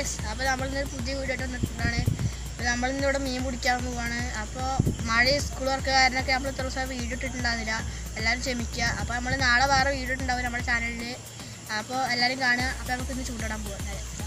Guys, അപ്പോൾ നമ്മളിന്നൊരു പുതിയ video ആയിട്ട് വന്നിട്ടുണ്ടാണ്. അപ്പോൾ നമ്മളിന്നിവിടെ മീൻ പിടിക്കാൻ പോവാണ്. അപ്പോൾ മഴ സ്കൂൾ വർക്ക് കാരണമൊക്കെ നമ്മൾ ഇത്ര ദിവസം വീഡിയോ ഇട്ടിട്ടുണ്ടാകുന്നില്ല, എല്ലാവരും ക്ഷമിക്കുക. അപ്പോൾ നമ്മൾ നാളെ വേറെ വീഡിയോ ഇട്ടുണ്ടാവും നമ്മുടെ ചാനലിൽ. അപ്പോൾ എല്ലാവരും കാണുക. അപ്പോൾ നമുക്ക് ഇന്ന് ചൂണ്ടിടാൻ പോകാം.